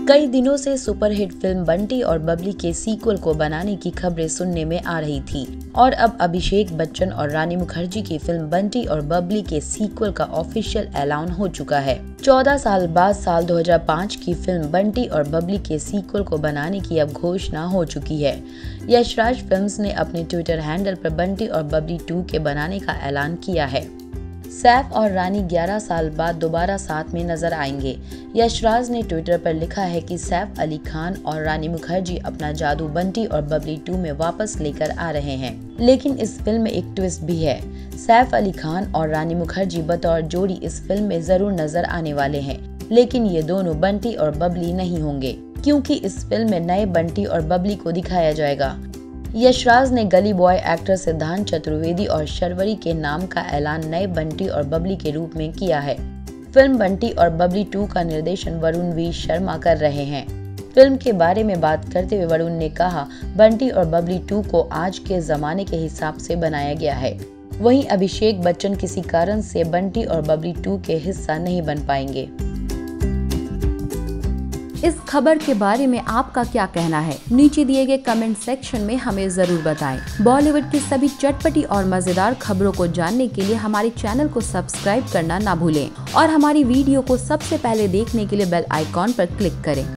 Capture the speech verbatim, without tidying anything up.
कई दिनों से सुपरहिट फिल्म बंटी और बबली के सीक्वल को बनाने की खबरें सुनने में आ रही थी और अब अभिषेक बच्चन और रानी मुखर्जी की फिल्म बंटी और बबली के सीक्वल का ऑफिशियल ऐलान हो चुका है। चौदह साल बाद साल दो हज़ार पाँच की फिल्म बंटी और बबली के सीक्वल को बनाने की अब घोषणा हो चुकी है। यशराज फिल्म्स ने अपने ट्विटर हैंडल पर बंटी और बबली टू के बनाने का ऐलान किया है। सैफ और रानी ग्यारह साल बाद दोबारा साथ में नजर आएंगे। यशराज ने ट्विटर पर लिखा है कि सैफ अली खान और रानी मुखर्जी अपना जादू बंटी और बबली टू में वापस लेकर आ रहे हैं, लेकिन इस फिल्म में एक ट्विस्ट भी है। सैफ अली खान और रानी मुखर्जी बतौर जोड़ी इस फिल्म में जरूर नजर आने वाले हैं, लेकिन ये दोनों बंटी और बबली नहीं होंगे, क्योंकि इस फिल्म में नए बंटी और बबली को दिखाया जाएगा। यशराज ने गली बॉय एक्टर सिद्धांत चतुर्वेदी और शर्वरी के नाम का ऐलान नए बंटी और बबली के रूप में किया है। फिल्म बंटी और बबली टू का निर्देशन वरुण वी शर्मा कर रहे हैं। फिल्म के बारे में बात करते हुए वरुण ने कहा, बंटी और बबली टू को आज के जमाने के हिसाब से बनाया गया है। वहीं अभिषेक बच्चन किसी कारण से बंटी और बबली टू के हिस्सा नहीं बन पाएंगे। इस खबर के बारे में आपका क्या कहना है? नीचे दिए गए कमेंट सेक्शन में हमें जरूर बताएं। बॉलीवुड की सभी चटपटी और मजेदार खबरों को जानने के लिए हमारे चैनल को सब्सक्राइब करना ना भूलें और हमारी वीडियो को सबसे पहले देखने के लिए बेल आइकॉन पर क्लिक करें।